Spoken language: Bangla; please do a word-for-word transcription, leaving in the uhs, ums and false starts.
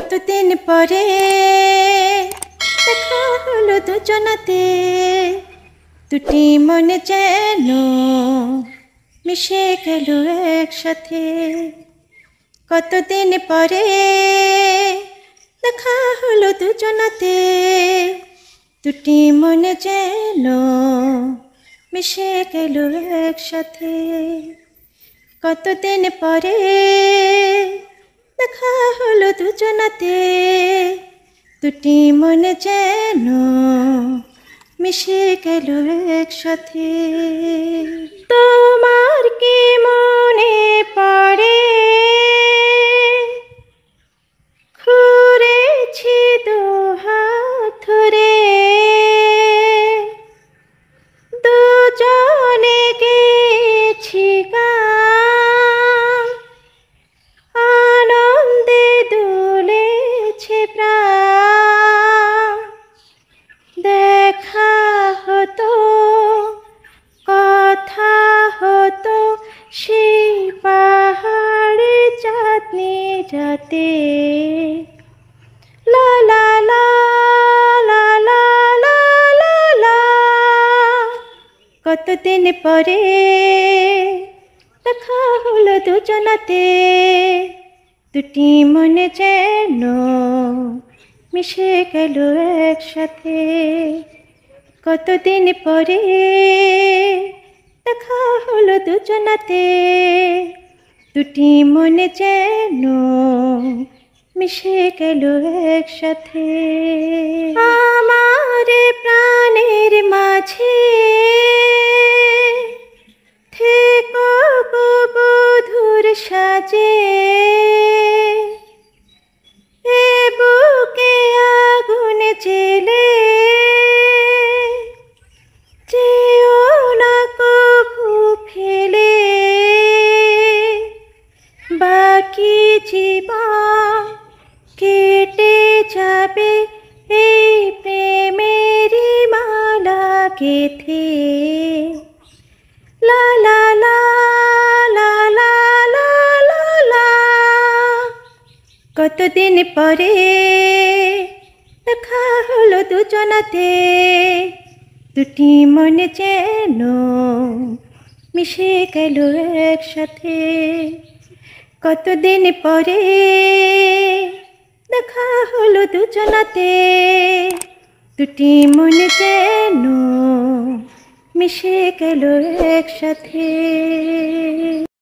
কতদিন পরে দেখা হলো দুজনাতে, দুটি মনে যেন মিশে গেল একসাথে। কতদিন পরে দেখা হলো দুজনাতে, দুটি মনে যেন মিশে গেল একসাথে। কতদিন পরে দেখা হলো দুজনাতে, দুটি মনে যেন মিশে গেল একসাথে। তোমার কি মনে পড়ে ঘুরেছি দুহাত ধরে, দুজনে গেছি গান, আনন্দে দুলেছে প্রাণ। দেখা হতো, কথা হতো সেই পাহাড়ে চাঁদনি রাতে। লা লা লা লা লা লা লা লা। কতদিন পরে দেখা হলো দুজনাতে, দুটি মনে যেন মিশে গেল একসাথে। কতদিন পরে দেখা হলো দুজনাতে, দুটি মনে যেন মিশে গেল একসাথে। আমার প্রাণের মাঝে থেকো গো বধুর সাজে, এ বুকে আগুন জেলে যেও না কভু ফেলে। বাকি জীবন কেটে যাবে এই প্রেমেরই মালা গেথে। লা লা লা লা লা লা লা লা। কতদিন পরে দেখা হলো দুজনাতে, দুটি মনে যেন মিশে গেল একসাথে। কতদিন পরে দেখা হলো দুজনাতে, দুটি মনে যেন মিশে গেল একসাথে।